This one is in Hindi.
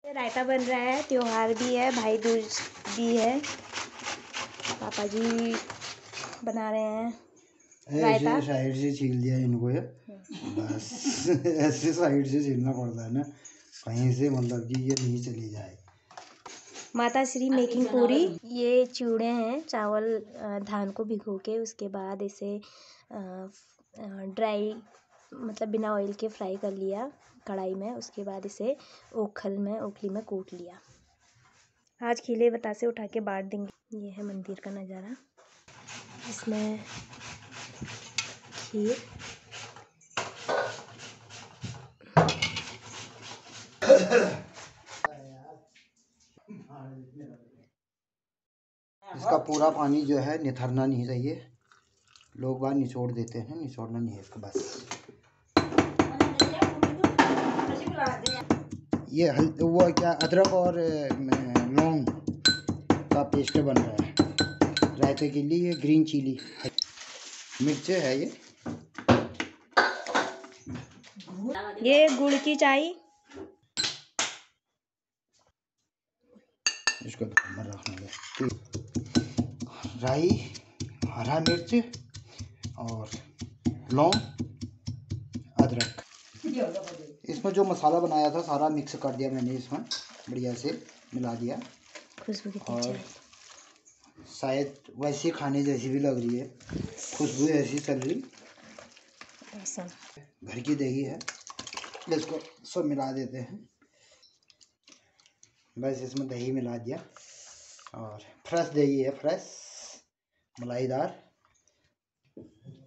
रायता बन रहा है, त्योहार भी है, भाई दूज भी है। पापा जी बना रहे हैं रायता। साइड से छील दिया इनको ये बस ऐसे साइड से छीलना पड़ता है ना, कहीं से मतलब कि ये नहीं चली जाए। माता श्री मेकिंग पूरी। ये चिवड़े हैं, चावल धान को भिगो के उसके बाद इसे ड्राई मतलब बिना ऑयल के फ्राई कर लिया कढ़ाई में। उसके बाद इसे ओखली में कूट लिया। आज खिले बतासे उठा के बांट देंगे। ये है मंदिर का नज़ारा, इसमें खीर इसका पूरा पानी जो है निथरना नहीं चाहिए, लोग बाहर निचोड़ देते हैं, निचोड़ना नहीं है इसका। बस ये वो क्या अदरक और लौंग का पेस्ट बन रहा है रायते के लिए। ये ग्रीन चिली मिर्च है, ये गुड़ की चाय। इसको रखना है। राई, हरा मिर्च और लौंग, अदरक। इसमें जो मसाला बनाया था सारा मिक्स कर दिया मैंने, इसमें बढ़िया से मिला दिया। खुशबू कितनी और अच्छी शायद वैसे खाने जैसी भी लग रही है, खुशबू ऐसी चल रही। घर की दही है, इसको सब मिला देते हैं। बस इसमें दही मिला दिया और फ्रेश दही है, फ्रेश मलाईदार।